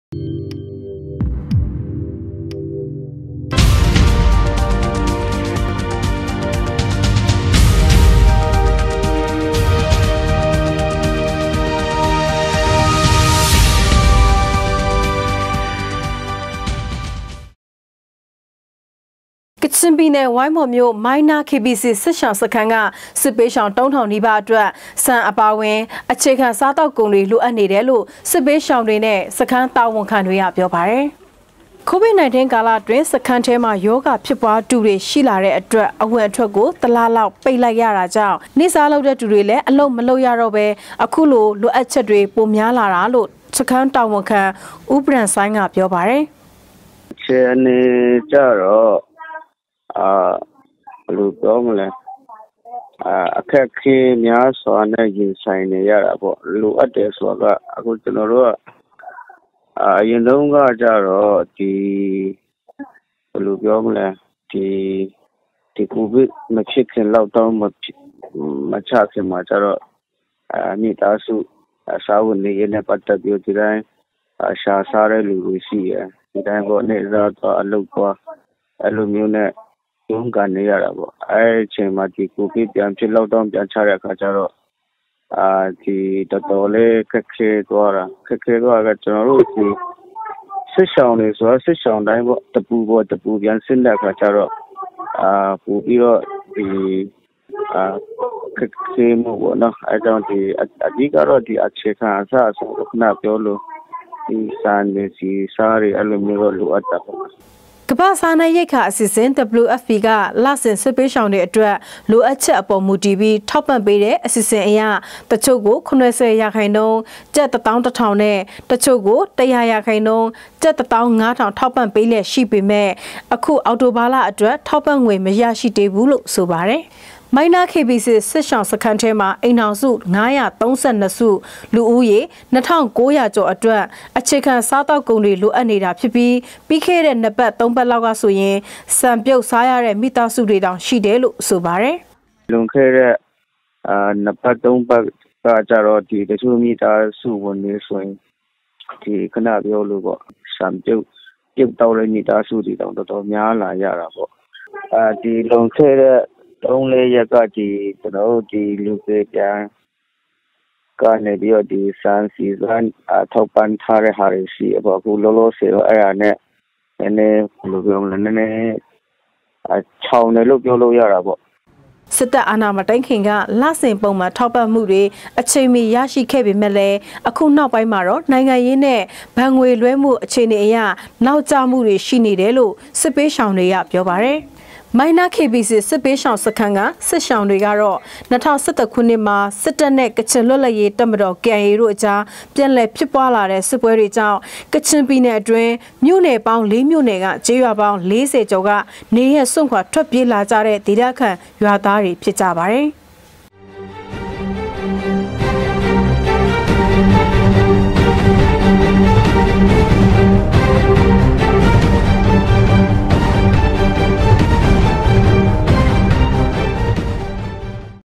ချင်းပြည်နယ်ဝိုင်းမော်မြို့မိုင်းနာ KBC စစ်ရှောင်းစခန်းကစစ်ပေးရှောင်းတုံးထောင်နီးပါးအတွက်စံအပါဝင်အခြေခံစားတောက်ကုန်တွေလိုအပ်နေတယ်လို့စစ်ပေးရှောင်းတွေနဲ့စခန်းတာဝန်ခံတွေကပြောပါတယ်။ COVID-19 ကာလအတွင်းစခန်းထဲမှာယောဂဖြစ်ပွားတူတွေရှိလာတဲ့အတွက်အဝင်အထွက်ကိုတလားလောက်ပိတ်လိုက်ရတာကြောင့်နေစားလုပ်တဲ့တူတွေလည်းအလုံးမလုပ်ရတော့ပဲအခုလိုလိုအပ်ချက်တွေပိုများလာတာလို့စခန်းတာဝန်ခံဦးပရန်ဆိုင်ကပြောပါတယ်။ခြေအနေကြတော့ဘယ်လိုပြောမလဲအခက်အခဲများစွာနဲ့ရင်ဆိုင်နေရတာပေါ့လိုအပ်တယ်ဆိုတာကအခုကျွန်တော်တို့ကအရင်တုန်းကကြတော့ဒီဘယ်လိုပြောမလဲဒီကိုဗစ်မဖြစ်ခင်လောက်တော့မချခင်မှာကြတော့မိသားစုအစားဝန်တွေနဲ့ပတ်သက်ပြီးဒီတိုင်းရှာစားတဲ့လူတွေရှိတယ်ဒီတိုင်းပေါ့နေစားတော့အလုပ်သွားအဲ့လိုမျိုးနဲ့ရုန်းကန်နေရတာပေါ့အဲ့အချိန်မှာဒီကိုဗစ်ပြန်ဖြစ်လောက်တော့ပြန်ချတဲ့အခါကျတော့ဒီတော်တော်လေးခက်ခဲသွားကကျွန်တော်တို့ဒီစစ်ဆောင်တွေဆိုတော့စစ်ဆောင်တိုင်းပေါ့တပူပြန်ဆင်းတဲ့အခါကျတော့ပို့ပြီးတော့ဒီခက်ခဲမှုပေါ့နော်အဲ့ကြောင့်ဒီအဓိကတော့ဒီအခြေခံအစားအစာခဏပြောလို့ဒီစံနေစီစားရအဲ့လိုမျိုးတော့လိုအပ်တာပေါ့ကမ္ဘာစားနပ်ရိက္ခာအစီအစဉ် WFP ကလစဉ်စစ်ပေးရှောင်တွေအတွက်လိုအပ်ချက်အပေါ်မူတည်ပြီးထောက်ပံ့ပေးတဲ့အစီအစဉ်အရတချို့ကို90%ကျပ်11000နဲ့တချို့ကို100%ကျပ်15000ထောက်ပံ့ပေးလက်ရှိပေမဲ့အခုအော်တိုဘာလအတွက်ထောက်ပံ့ငွေမရရှိသေးဘူးလို့ဆိုပါတယ်မိုင်းနာ KBC စစ်ရှောင်းစခန်းထဲမှာအိမ်ထောင်စု932စုလူဦးရေ2900ကျော်အတွက်အခြေခံစားတောက်ကုန်တွေလိုအပ်နေတာဖြစ်ပြီးခဲ့တဲ့2ပတ်3ပတ်လောက်ကဆိုရင်စံပြုတ်စားရတဲ့မိသားစုတွေတောင်ရှိတယ်လို့ဆိုပါတယ်။လွန်ခဲ့တဲ့2ပတ်3ပတ်ကကြတော့ဒီတချို့မိသားစုဝင်တွေဆိုရင်ဒီခဏပြောလို့ပေါ့စံပြုတ်တောက်တဲ့မိသားစုတွေတောင်တော်တော်များလာရတာပေါ့။ဒီလွန်ခဲ့တဲ့3-4ရက်ကဒီကျွန်တော်တို့ဒီလူတွေပြန်ကနေပြီးတော့ဒီစမ်းစီစမ်းထောက်ပံ့ထားတဲ့ဟာတွေရှိပေါ့အခုလောလောဆယ်တော့အဲ့ဒါနဲ့နည်းနည်းဘယ်လိုပြောမလဲနည်းနည်းချောင်းတယ်လို့ပြောလို့ရတာပေါ့စစ်တပ်အာဏာမတိုင်ခင်ကလစဉ်ပုံမှန်ထောက်ပံ့မှုတွေအချိန်မီရရှိခဲ့ပေမဲ့လည်းအခုနောက်ပိုင်းမှာတော့နိုင်ငံရေးနဲ့ဗန်ငွေလွှဲမှုအခြေအနေအရနောက်ကျမှုတွေရှိနေတယ်လို့စစ်ပေးရှောင်တွေကပြောပါတယ်မိုင်းနာ KBC စစ်ပေးရှောင်းစခန်းကစစ်ရှောင်းတွေကတော့2017ခုနှစ်မှာစစ်တပ်နဲ့ကချင်လွတ်လပ်ရေးတပ်မတော် KIA တို့အကြားပြန်လည်ဖြစ်ပွားလာတဲ့စစ်ပွဲတွေကြောင့်ကချင်ပြည်နယ်အတွင်းမြို့နယ်ပေါင်း4မြို့နယ်ကကျေးရွာပေါင်း40ကျော်ကနေရစွန့်ခွာထွက်ပြေးလာကြတဲ့ဒေသခံရွာသားတွေဖြစ်ကြပါတယ်။